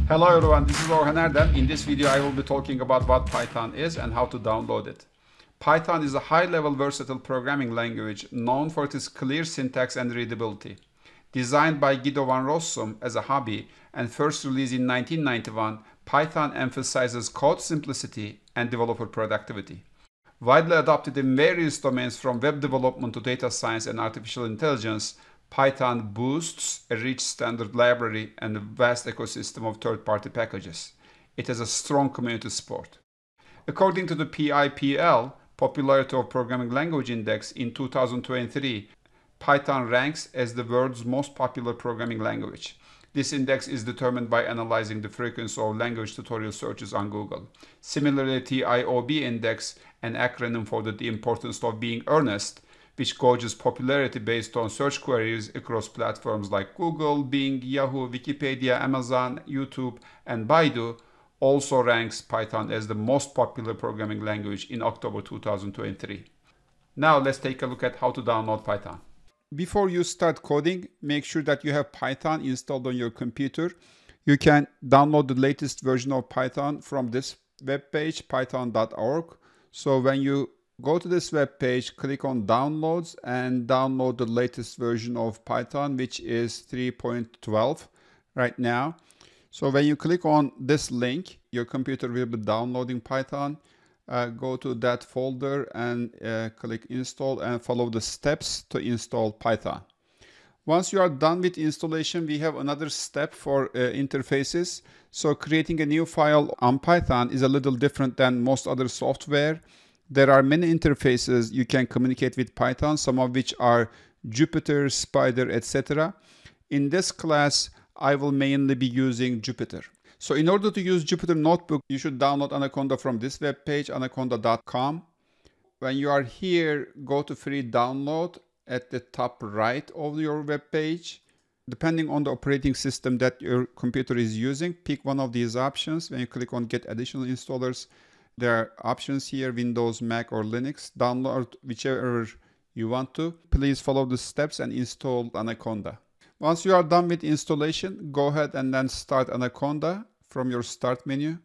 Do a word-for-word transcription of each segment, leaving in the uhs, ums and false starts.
Hello everyone, this is Orhanerdem. In this video I will be talking about what Python is and how to download it. Python is a high-level versatile programming language known for its clear syntax and readability. Designed by Guido van Rossum as a hobby and first released in nineteen ninety-one, Python emphasizes code simplicity and developer productivity. Widely adopted in various domains from web development to data science and artificial intelligence, Python boasts a rich standard library and a vast ecosystem of third-party packages. It has a strong community support. According to the P I P L, Popularity of Programming Language Index in two thousand twenty-three, Python ranks as the world's most popular programming language. This index is determined by analyzing the frequency of language tutorial searches on Google. Similarly, T I O B index, an acronym for the importance of being earnest, which gauges popularity based on search queries across platforms like Google, Bing, Yahoo, Wikipedia, Amazon, YouTube, and Baidu, also ranks Python as the most popular programming language in October two thousand twenty-three. Now let's take a look at how to download Python. Before you start coding, make sure that you have Python installed on your computer. You can download the latest version of Python from this web page, python dot org. So when you go to this web page, click on Downloads and download the latest version of Python, which is three point twelve right now. So when you click on this link, your computer will be downloading Python. Uh, go to that folder and uh, click Install and follow the steps to install Python. Once you are done with installation, we have another step for uh, interfaces. So creating a new file on Python is a little different than most other software. There are many interfaces you can communicate with Python, some of which are Jupyter, Spider, et cetera. In this class, I will mainly be using Jupyter. So in order to use Jupyter Notebook, you should download Anaconda from this web page, anaconda dot com. When you are here, go to free download at the top right of your web page. Depending on the operating system that your computer is using, pick one of these options. When you click on Get Additional Installers, there are options here, Windows, Mac, or Linux. Download whichever you want to. Please follow the steps and install Anaconda. Once you are done with installation, go ahead and then start Anaconda from your Start menu.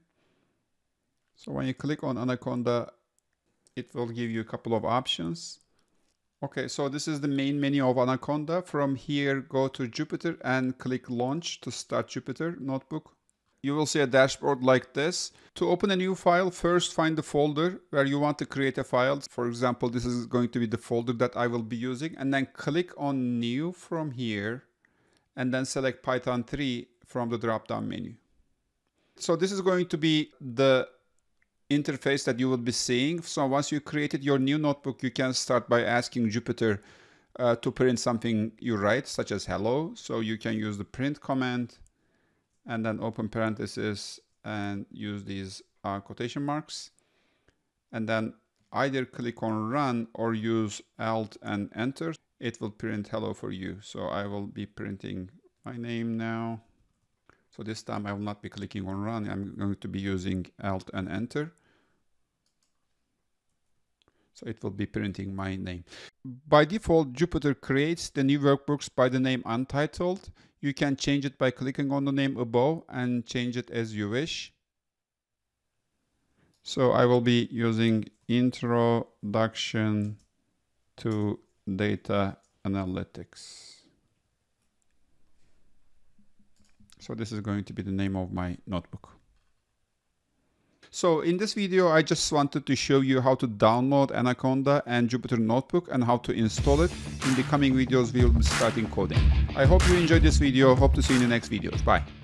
So when you click on Anaconda, it will give you a couple of options. Okay, so this is the main menu of Anaconda. From here, go to Jupyter and click Launch to start Jupyter Notebook. You will see a dashboard like this. To open a new file, first find the folder where you want to create a file. For example, this is going to be the folder that I will be using. And then click on New from here. And then select Python three from the drop-down menu. So this is going to be the interface that you will be seeing. So once you created your new notebook, you can start by asking Jupyter uh, to print something you write, such as hello. So you can use the print command and then open parentheses and use these uh, quotation marks. And then either click on run or use Alt and enter. It will print hello for you. So I will be printing my name now. So this time I will not be clicking on run. I'm going to be using Alt and enter. So it will be printing my name. By default, Jupyter creates the new workbooks by the name Untitled. You can change it by clicking on the name above and change it as you wish. So I will be using Introduction to Data Analytics. So this is going to be the name of my notebook. So in this video, I just wanted to show you how to download Anaconda and Jupyter Notebook and how to install it. In the coming videos, we will be starting coding. I hope you enjoyed this video. Hope to see you in the next videos. Bye.